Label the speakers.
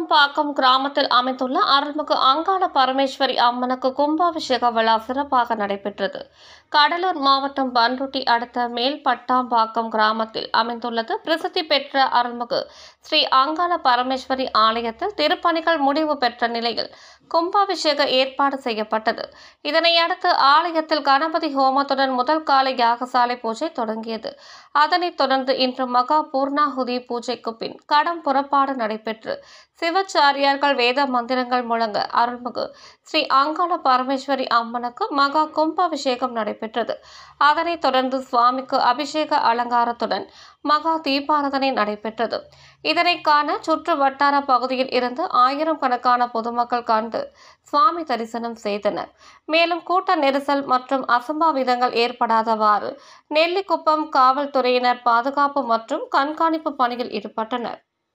Speaker 1: பட்டாம்பாக்கம் கிராமத்தில் அமைந்துள்ள அருள்மிகு அங்காள பரமேஸ்வரி அம்மனுக்கு கும்பாபிஷேக விழா சிறப்பாக நடைபெற்றது. கடலூர் மாவட்டம் பண்ருட்டி அடுத்த மேல் பட்டாம்பாக்கம் கிராமத்தில் அமைந்துள்ளது பிரசித்தி பெற்ற அருள்மிகு ஸ்ரீ அங்காள பரமேஸ்வரி ஆலயத்தில் திருப்பணிகள் முடிவு பெற்ற நிலையில் கும்பாபிஷேக ஏற்பாடு செய்யப்பட்டது. இதனையடுத்து ஆலயத்தில் கணபதி ஹோமத்துடன் முதல் கால யாகசாலை பூஜை தொடங்கியது. அதனைத் தொடர்ந்து இன்று மகா பூர்ணாகுதி பூஜைக்கு பின் கடம் புறப்பாடு நடைபெற்று சிவச்சாரியார்கள் வேத மந்திரங்கள் முழங்க அருள்மிகு ஸ்ரீ அங்காள பரமேஸ்வரி அம்மனுக்கு மகா கும்பாபிஷேகம் நடைபெற்றது. அதனைத் தொடர்ந்து சுவாமிக்கு அபிஷேக அலங்காரத்துடன் மகா தீபாராதனை நடைபெற்றது. இதனை காண சுற்று வட்டார பகுதியில் இருந்து ஆயிரக்கணக்கான பொதுமக்கள் கண்டு சுவாமி தரிசனம் செய்தனர். மேலும் கூட்ட நெரிசல் மற்றும் அசம்பாவிதங்கள் ஏற்படாதவாறு நெல்லிக்குப்பம் காவல்துறையினர் பாதுகாப்பு மற்றும் கண்காணிப்பு பணியில் ஈடுபட்டனர்.